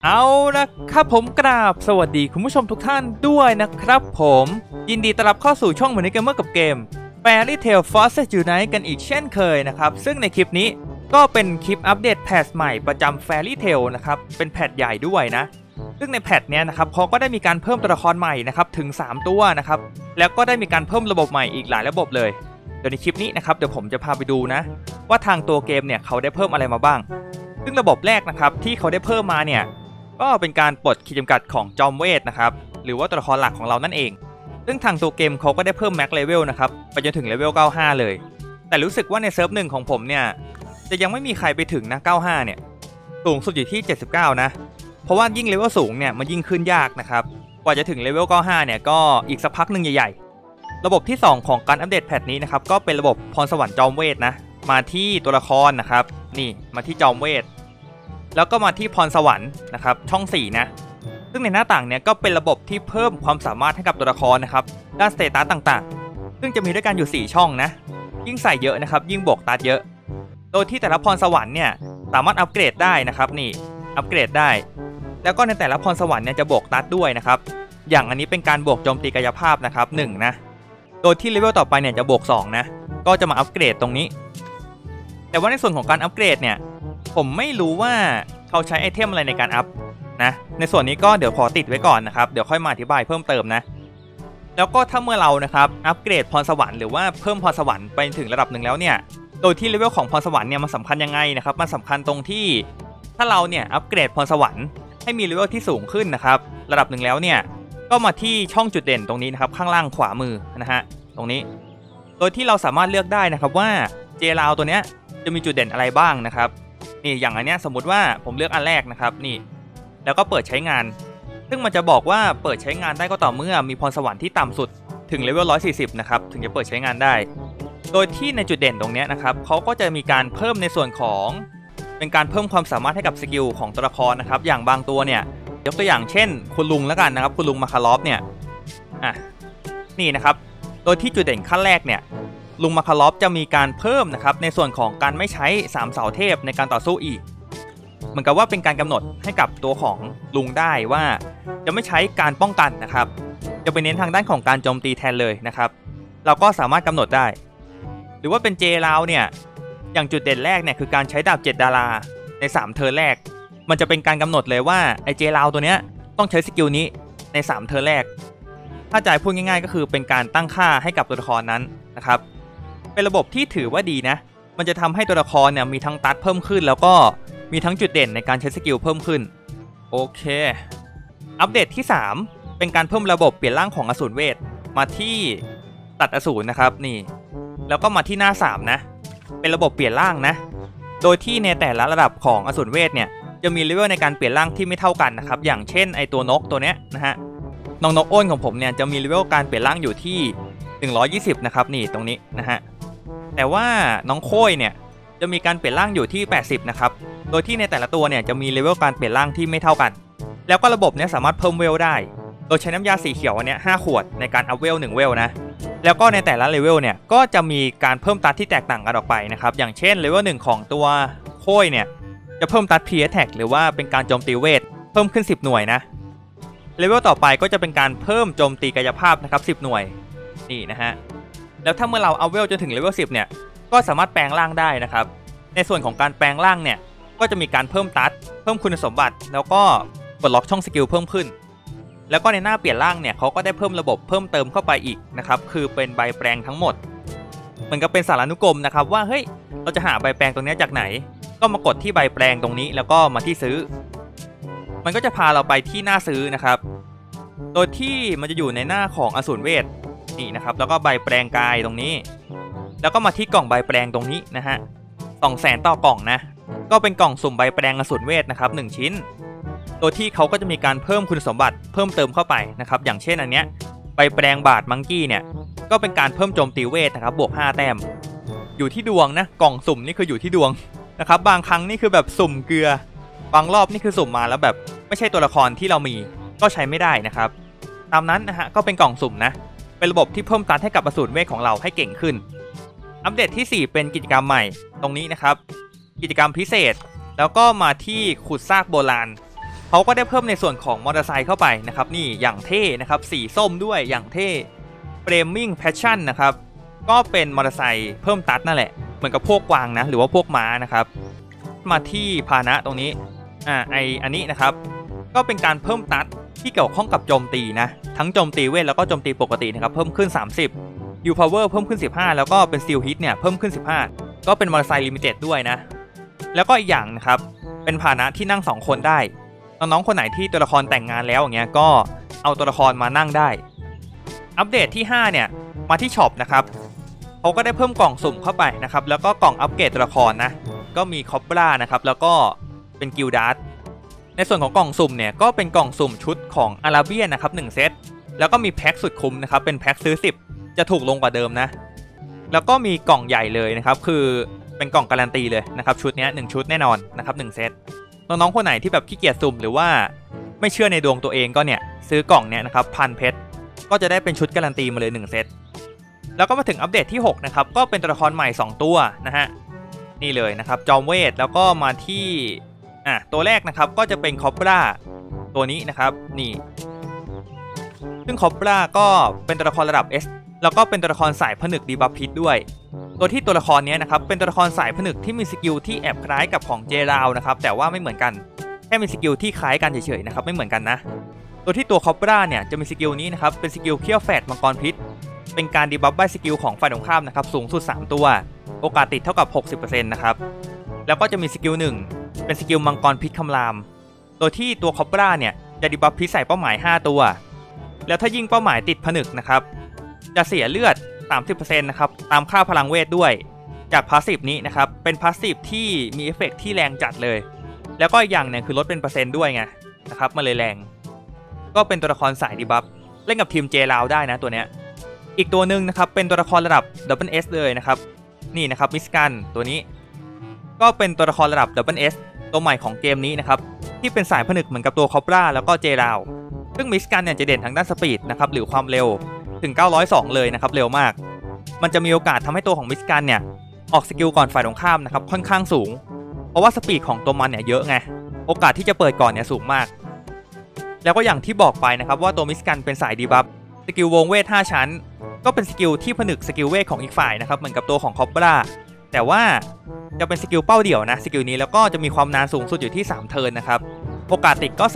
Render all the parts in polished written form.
เอาละครับผมกราบสวัสดีคุณผู้ชมทุกท่านด้วยนะครับผมยินดีต้อนรับเข้าสู่ช่องเหมือนในเกมเมอร์กับเกม Fairy Tail Forces Unite กันอีกเช่นเคยนะครับซึ่งในคลิปนี้ก็เป็นคลิปอัปเดตแพทใหม่ประจำ Fairy Tail นะครับเป็นแพทใหญ่ด้วยนะซึ่งในแพทเนี้ยนะครับเขาก็ได้มีการเพิ่มตัวละครใหม่นะครับถึง3ตัวนะครับแล้วก็ได้มีการเพิ่มระบบใหม่อีกหลายระบบเลยเดี๋ยวในคลิปนี้นะครับเดี๋ยวผมจะพาไปดูนะว่าทางตัวเกมเนี่ยเขาได้เพิ่มอะไรมาบ้างซึ่งระบบแรกนะครับที่เขาได้เพิ่มมาเนี่ยก็เป็นการปลดขีดจำกัดของจอมเวทนะครับหรือว่าตัวละครหลักของเรานั่นเองซึ่งทางตัวเกมเขาก็ได้เพิ่มแม็กเลเวลนะครับไปจนถึงเลเวล95เลยแต่รู้สึกว่าในเซิร์ฟ1ของผมเนี่ยจะยังไม่มีใครไปถึงนะ95เนี่ยสูงสุดอยู่ที่79นะเพราะว่ายิ่งเลเวลสูงเนี่ยมันยิ่งขึ้นยากนะครับกว่าจะถึงเลเวล95เนี่ยก็อีกสักพักหนึ่งใหญ่ๆระบบที่2ของการอัปเดตแพทนี้นะครับก็เป็นระบบพรสวรรค์จอมเวทนะมาที่ตัวละครนะครับนี่มาที่จอมเวทแล้วก็มาที่พรสวรรค์นะครับช่อง4นะซึ่งในหน้าต่างเนี่ยก็เป็นระบบที่เพิ่มความสามารถให้กับตัวละครนะครับด้านสเตตัสต่างๆซึ่งจะมีด้วยกันอยู่4ช่องนะยิ่งใส่เยอะนะครับยิ่งบวกตัดเยอะโดยที่แต่ละพรสวรรค์เนี่ยสามารถอัปเกรดได้นะครับนี่อัปเกรดได้แล้วก็ในแต่ละพรสวรรค์เนี่ยจะบวกตัดด้วยนะครับอย่างอันนี้เป็นการบวกโจมตีกายภาพนะครับ1นะโดยที่เลเวลต่อไปเนี่ยจะบวก2นะก็จะมาอัปเกรดตรงนี้แต่ว่าในส่วนของการอัปเกรดเนี่ยผมไม่รู้ว่าเขาใช้ไอเทมอะไรในการอัพนะในส่วนนี้ก็เดี๋ยวขอติดไว้ก่อนนะครับเดี๋ยวค่อยมาอธิบายเพิ่มเติมนะแล้วก็ถ้าเมื่อเรานะครับอัปเกรดพรสวรรค์หรือว่าเพิ่มพรสวรรค์ไปถึงระดับหนึ่งแล้วเนี่ยโดยที่เลเวลของพรสวรรค์เนี่ยมันสำคัญยังไงนะครับมันสำคัญตรงที่ถ้าเราเนี่ยอัปเกรดพรสวรรค์ให้มีเลเวลที่สูงขึ้นนะครับระดับหนึ่งแล้วเนี่ยก็มาที่ช่องจุดเด่นตรงนี้นะครับข้างล่างขวามือนะฮะตรงนี้โดยที่เราสามารถเลือกได้นะครับว่าเจลาวตัวเนี้ยจะมีจุดเด่นอะไรบ้างนะครับนี่อย่างอันเนี้ยสมมติว่าผมเลือกอันแรกนะครับนี่แล้วก็เปิดใช้งานซึ่งมันจะบอกว่าเปิดใช้งานได้ก็ต่อเมื่อมีพรสวรรค์ที่ต่ำสุดถึงเลเวล140นะครับถึงจะเปิดใช้งานได้โดยที่ในจุดเด่นตรงนี้นะครับเขาก็จะมีการเพิ่มในส่วนของเป็นการเพิ่มความสามารถให้กับสกิลของตัวละครนะครับอย่างบางตัวเนี่ยยกตัวอย่างเช่นคุณลุงแล้วกันนะครับคุณลุงมาคารอฟเนี่ยนี่นะครับโดยที่จุดเด่นขั้นแรกเนี่ยลุงมาคารอฟจะมีการเพิ่มนะครับในส่วนของการไม่ใช้3เสาเทพในการต่อสู้อีกเหมือนกับว่าเป็นการกำหนดให้กับตัวของลุงได้ว่าจะไม่ใช้การป้องกันนะครับจะไปเน้นทางด้านของการโจมตีแทนเลยนะครับเราก็สามารถกำหนดได้หรือว่าเป็นเจลาวเนี่ยอย่างจุดเด่นแรกเนี่ยคือการใช้ดาบ7ดาราใน3เทิร์นแรกมันจะเป็นการกำหนดเลยว่าไอเจลาวตัวเนี้ยต้องใช้สกิลนี้ใน3เทิร์นแรกถ้าจะพูดง่ายๆก็คือเป็นการตั้งค่าให้กับตัวละครนั้นนะครับเป็นระบบที่ถือว่าดีนะมันจะทำให้ตัวละครเนี่ยมีทั้งตัดเพิ่มขึ้นแล้วก็มีทั้งจุดเด่นในการใช้สกิลเพิ่มขึ้นโอเคอัปเดตที่3เป็นการเพิ่มระบบเปลี่ยนร่างของอสูรเวทมาที่ตัดอสูรนะครับนี่แล้วก็มาที่หน้า3นะเป็นระบบเปลี่ยนร่างนะโดยที่ในแต่ละระดับของอสูรเวทเนี่ยจะมีเลเวลในการเปลี่ยนร่างที่ไม่เท่ากันนะครับอย่างเช่นไอตัวนกตัวเนี้ยนะฮะน้องนกอ้นของผมเนี่ยจะมีเลเวลการเปลี่ยนร่างอยู่ที่120นะครับนี่ตรงนี้นะฮะแต่ว่าน้องโค้ยเนี่ยจะมีการเปลี่ยนร่างอยู่ที่80นะครับโดยที่ในแต่ละตัวเนี่ยจะมีเลเวลการเปลี่ยนร่างที่ไม่เท่ากันแล้วก็ระบบเนี่ยสามารถเพิ่มเวลได้โดยใช้น้ำยาสีเขียวอันเนี้ย5ขวดในการอัพเวล1เวลนะแล้วก็ในแต่ละเลเวลเนี่ยก็จะมีการเพิ่มตัดที่แตกต่างกันออกไปนะครับอย่างเช่นเลเวล1ของตัวโค้ยเนี่ยจะเพิ่มตัด P Attack หรือว่าเป็นการโจมตีเวทเพิ่มขึ้น10หน่วยนะเลเวลต่อไปก็จะเป็นการเพิ่มโจมตีกายภาพนะครับ10หน่วยนี่นะฮะแล้วถ้าเมื่อเราอัพเวลจนถึงเลเวล10เนี่ยก็สามารถแปลงร่างได้นะครับในส่วนของการแปลงร่างเนี่ยก็จะมีการเพิ่มตัดเพิ่มคุณสมบัติแล้วก็ปลดล็อกช่องสกิลเพิ่มขึ้นแล้วก็ในหน้าเปลี่ยนร่างเนี่ยเขาก็ได้เพิ่มระบบเพิ่มเติมเข้าไปอีกนะครับคือเป็นใบแปลงทั้งหมดเหมือนกับเป็นสารานุกรมนะครับว่าเฮ้ยเราจะหาใบแปลงตรงนี้จากไหนก็มากดที่ใบแปลงตรงนี้แล้วก็มาที่ซื้อมันก็จะพาเราไปที่หน้าซื้อนะครับโดยที่มันจะอยู่ในหน้าของอสูรเวทนี่นะครับแล้วก็ใบแปลงกายตรงนี้แล้วก็มาที่กล่องใบแปลงตรงนี้นะฮะ200,000ต่อกล่องนะก็เป็นกล่องสุ่มใบแปลงอสูรเวทนะครับ1ชิ้นโดยที่เขาก็จะมีการเพิ่มคุณสมบัติเพิ่มเติมเข้าไปนะครับอย่างเช่นอันเนี้ยใบแปลงบาดมังกี้เนี่ยก็เป็นการเพิ่มโจมตีเวทนะครับบวก5แต้มอยู่ที่ดวงนะกล่องสุ่มนี่คืออยู่ที่ดวงนะครับบางครั้งนี่คือแบบสุ่มเกลือบางรอบนี่คือสุ่มมาแล้วแบบไม่ใช่ตัวละครที่เรามีก็ใช้ไม่ได้นะครับตามนั้นนะฮะก็เป็นกล่องสุ่มนะเป็นระบบที่เพิ่มตัดให้กับอสูรเวทของเราให้เก่งขึ้นอัปเดตที่4เป็นกิจกรรมใหม่ตรงนี้นะครับกิจกรรมพิเศษแล้วก็มาที่ขุดซากโบราณเขาก็ได้เพิ่มในส่วนของมอเตอร์ไซค์เข้าไปนะครับนี่อย่างเท่นะครับสีส้มด้วยอย่างเท่เฟรมมิ่งแพชชั่นนะครับก็เป็นมอเตอร์ไซค์เพิ่มตัดนั่นแหละเหมือนกับพวกกวางนะหรือว่าพวกม้านะครับมาที่พาหนะตรงนี้อันนี้นะครับก็เป็นการเพิ่มตัดที่เกี่ยวข้องกับโจมตีนะทั้งโจมตีเวทแล้วก็โจมตีปกตินะครับเพิ่มขึ้น30 U Power เพิ่มขึ้น15แล้วก็เป็น Steel Hit เนี่ยเพิ่มขึ้น15ก็เป็นมอเตอร์ไซค์ลิมิเต็ดด้วยนะแล้วก็อีกอย่างนะครับเป็นพาหนะที่นั่ง2คนได้น้องๆคนไหนที่ตัวละครแต่งงานแล้วอย่างเงี้ยก็เอาตัวละครมานั่งได้อัปเดตที่5เนี่ยมาที่ช็อปนะครับเขาก็ได้เพิ่มกล่องสุ่มเข้าไปนะครับแล้วก็กล่องอัปเกรดตัวละครนะก็มีคอปปรานะครับแล้วก็เป็นกิลดาร์ดในส่วนของกล่องสุ่มเนี่ยก็เป็นกล่องสุ่มชุดของอาราเบียนนะครับ1เซตแล้วก็มีแพ็คสุดคุ้มนะครับเป็นแพ็คซื้อ10จะถูกลงกว่าเดิมนะแล้วก็มีกล่องใหญ่เลยนะครับคือเป็นกล่องการันตีเลยนะครับชุดนี้1ชุดแน่นอนนะครับ1เซตน้องๆคนไหนที่แบบขี้เกียจสุ่มหรือว่าไม่เชื่อในดวงตัวเองก็เนี่ยซื้อกล่องเนี่ยนะครับ1,000 เพชรก็จะได้เป็นชุดการันตีมาเลย1เซตแล้วก็มาถึงอัปเดตที่6นะครับก็เป็นตัวละครใหม่2ตัวนะฮะนี่เลยนะครับจอมเวทแล้วก็มาที่ตัวแรกนะครับก็จะเป็นคอปปราตัวนี้นะครับนี่ซึ่งคอปปราก็เป็นตัวละครระดับ S แล้วก็เป็นตัวละครสายผนึกดีบัฟพิษด้วยตัวที่ตัวละครนี้นะครับเป็นตัวละครสายผนึกที่มีสกิลที่แอบคล้ายกับของเจราวนะครับแต่ว่าไม่เหมือนกันแค่มีสกิลที่คล้ายกันเฉยๆนะครับไม่เหมือนกันนะตัวที่ตัวคอปปราเนี่ยจะมีสกิลนี้นะครับเป็นสกิลเขี้ยวแฝดมังกรพิษเป็นการดีบัฟใบสกิลของฝ่ายตรงข้ามนะครับสูงสุด3ตัวโอกาสติดเท่ากับ 60% นะครับแล้วก็จะมีสกิล1เป็นสกิลมังกรพิษคำรามโดยที่ตัวคอปปราเนี่ยจะดีบัฟพิษใส่เป้าหมาย5ตัวแล้วถ้ายิ่งเป้าหมายติดผนึกนะครับจะเสียเลือด 30% นะครับตามค่าพลังเวทด้วยจากพาสซีฟนี้นะครับเป็นพาสซีฟที่มีเอฟเฟกต์ที่แรงจัดเลยแล้วก็อีกอย่างเนี่ยคือลดเป็นเปอร์เซ็นต์ด้วยไงนะครับมาเลยแรงก็เป็นตัวละครสายดีบัฟเล่นกับทีมเจราวได้นะตัวเนี้ยอีกตัวหนึ่งนะครับเป็นตัวละครระดับ Double S เลยนะครับนี่นะครับมิสกันตัวนี้ก็เป็นตัวละครระดับ Double S ตัวใหม่ของเกมนี้นะครับที่เป็นสายผนึกเหมือนกับตัวคอปปราแล้วก็เจราวซึ่งมิสกันเนี่ยจะเด่นทางด้านสปีดนะครับหรือความเร็วถึง902เลยนะครับเร็วมากมันจะมีโอกาสทำให้ตัวของมิสกันเนี่ยออกสกิลก่อนฝ่ายตรงข้ามนะครับค่อนข้างสูงเพราะว่าสปีดของตัวมันเนี่ยเยอะไงโอกาสที่จะเปิดก่อนเนี่ยสูงมากแล้วก็อย่างที่บอกไปนะครับว่าตัวมิสกันเป็นสายดีบัฟสกิลวงเวท5ชั้นก็เป็นสกิลที่ผนึกสกิลเวทของอีกฝ่ายนะครับเหมือนกับตัวของคอปปราแต่ว่าจะเป็นสกิลเป้าเดี่ยวนะสกิลนี้แล้วก็จะมีความนานสูงสุดอยู่ที่3เทิร์นนะครับโอกาสติดก็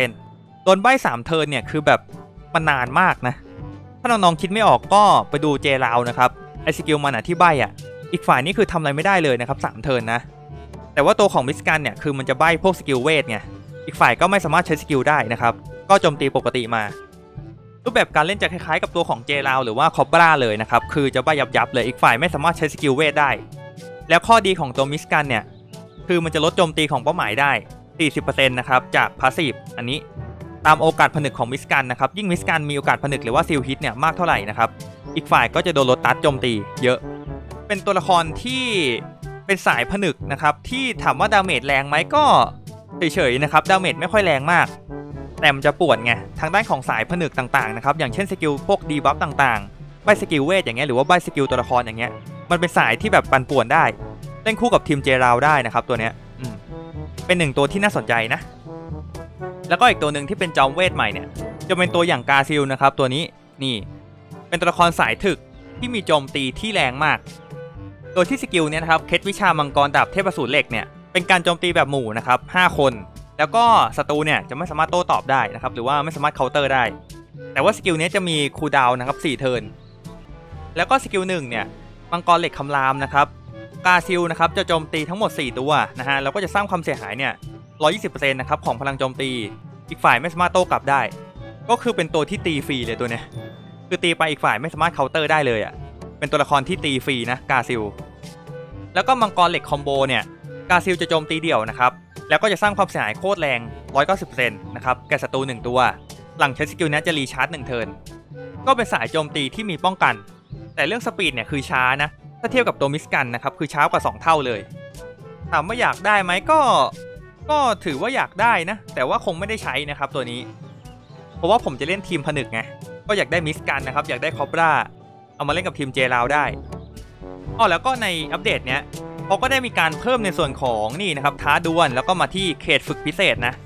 30% โดนใบ้3เทิร์นเนี่ยคือแบบมันนานมากนะถ้าน้องๆคิดไม่ออกก็ไปดูเจราวนะครับไอสกิลมันที่ใบ้อีกฝ่ายนี่คือทำอะไรไม่ได้เลยนะครับ3เทิร์นนะแต่ว่าตัวของมิสกันเนี่ยคือมันจะใบ้พวกสกิลเวทไงอีกฝ่ายก็ไม่สามารถใช้สกิลได้นะครับก็โจมตีปกติมารูปแบบการเล่นจะคล้ายๆกับตัวของเจราวหรือว่าคอปปราเลยนะครับคือจะใบ้ยับเลยอีกฝ่ายไม่สามารถใช้สกิลเวทได้แล้วข้อดีของตัวมิสกันเนี่ยคือมันจะลดโจมตีของเป้าหมายได้ 40% นะครับจากพาสซีฟอันนี้ตามโอกาสผนึกของมิสกันนะครับยิ่งมิสกันมีโอกาสผนึกหรือว่าซิลฮิตเนี่ยมากเท่าไหร่นะครับอีกฝ่ายก็จะโดนลดตัดโจมตีเยอะเป็นตัวละครที่เป็นสายผนึกนะครับที่ถามว่าดาเมจแรงไหมก็เฉยๆนะครับดาเมจไม่ค่อยแรงมากแต่มันจะปวดไงทางด้านของสายผนึกต่างๆนะครับอย่างเช่นสกิลพวกดีบัฟต่างๆใบสกิลเวทอย่างเงี้ยหรือว่าใบสกิลตัวละครอย่างเงี้ยมันเป็นสายที่แบบปั่นป่วนได้เล่นคู่กับทีมเจราวได้นะครับตัวเนี้ยเป็น1ตัวที่น่าสนใจนะแล้วก็อีกตัวหนึ่งที่เป็นจอมเวทใหม่เนี่ยจะเป็นตัวอย่างกาซิลนะครับตัวนี้นี่เป็นตัวละครสายถึกที่มีโจมตีที่แรงมากโดยที่สกิลเนี่ยนะครับเคล็ดวิชามังกรดาบเทพอสูรเหล็กเนี่ยเป็นการโจมตีแบบหมู่นะครับ5คนแล้วก็ศัตรูเนี่ยจะไม่สามารถโต้ตอบได้นะครับหรือว่าไม่สามารถเคาน์เตอร์ได้แต่ว่าสกิลนี้จะมีคูลดาวน์นะครับ4เทิร์นแล้วก็สกิล1เนี่ยมังกรเหล็กคำรามนะครับกาซิลนะครับจะโจมตีทั้งหมด4ตัวนะฮะแล้วก็จะสร้างความเสียหายเนี่ย120% นะครับของพลังโจมตีอีกฝ่ายไม่สามารถโต้กลับได้ก็คือเป็นตัวที่ตีฟรีเลยตัวเนี้ยคือตีไปอีกฝ่ายไม่สามารถเคาน์เตอร์ได้เลยเป็นตัวละครที่ตีฟรีนะกาซิลแล้วก็มังกรเหล็กคอมโบเนี่ยกาซิลจะโจมตีเดี่ยวนะครับแล้วก็จะสร้างความเสียหายโคตรแรง 190% นะครับแก่ศัตรู1ตัวหลังใช้สกิลนี้จะรีชาร์จ1เทิร์นก็เป็นสายโจมตีที่มีป้องกันแต่เรื่องสปีดเนี่ยคือช้านะถ้าเทียบกับตัวมิสกันนะครับคือช้ากว่า2เท่าเลยถามว่าอยากได้ไหมก็ถือว่าอยากได้นะแต่ว่าคงไม่ได้ใช้นะครับตัวนี้เพราะว่าผมจะเล่นทีมผนึกไงก็อยากได้มิสกันนะครับอยากได้คอปปราเอามาเล่นกับทีมเจราวได้แล้วก็ในอัปเดตเนี้ยเขาก็ได้มีการเพิ่มในส่วนของนี่นะครับท้าดวลแล้วก็มาที่เขตฝึกพิเศษนะ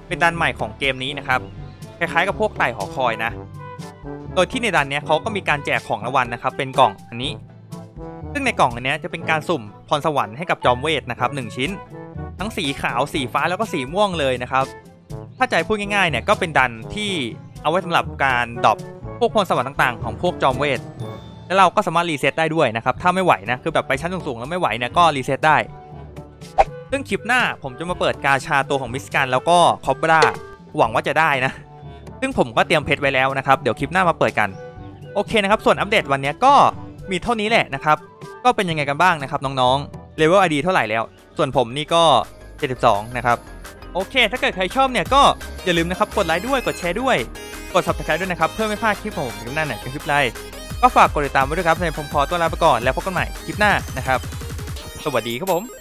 เป็นดันใหม่ของเกมนี้นะครับคล้ายๆกับพวกไต่หอคอยนะโดยที่ในดันนี้เขาก็มีการแจกของรางวัลนะครับเป็นกล่องอันนี้ซึ่งในกล่องอันนี้จะเป็นการสุ่มพรสวรรค์ให้กับจอมเวทนะครับ1ชิ้นทั้งสีขาวสีฟ้าแล้วก็สีม่วงเลยนะครับถ้าใจพูดง่ายๆเนี่ยก็เป็นดันที่เอาไว้สำหรับการดรอปพวกพรสวรรค์ต่างๆของพวกจอมเวทแล้วเราก็สามารถรีเซ็ตได้ด้วยนะครับถ้าไม่ไหวนะคือแบบไปชั้นสูงๆแล้วไม่ไหวเนี่ยก็รีเซ็ตได้ซึ่งคลิปหน้าผมจะมาเปิดกาชาตัวของมิสกันแล้วก็คอบราหวังว่าจะได้นะซึ่งผมก็เตรียมเพชรไว้แล้วนะครับเดี๋ยวคลิปหน้ามาเปิดกันโอเคนะครับส่วนอัปเดตวันนี้ก็มีเท่านี้แหละนะครับก็เป็นยังไงกันบ้างนะครับน้องๆเลเวล ID เท่าไหร่แล้วส่วนผมนี่ก็72นะครับโอเคถ้าเกิดใครชอบเนี่ยก็อย่าลืมนะครับกดไลค์ด้วยกดแชร์ด้วยกด Subscribe ด้วยนะครับเพื่อไม่พลาดคลิปของผมคลิปหน้าเนี่ยเป็นคลิปไรก็ฝากกดติดตามไว้ด้วยครับในผมขอตัวลาไปก่อนแล้วพบกันใหม่คลิปหน้านะครับสวัสดีครับผม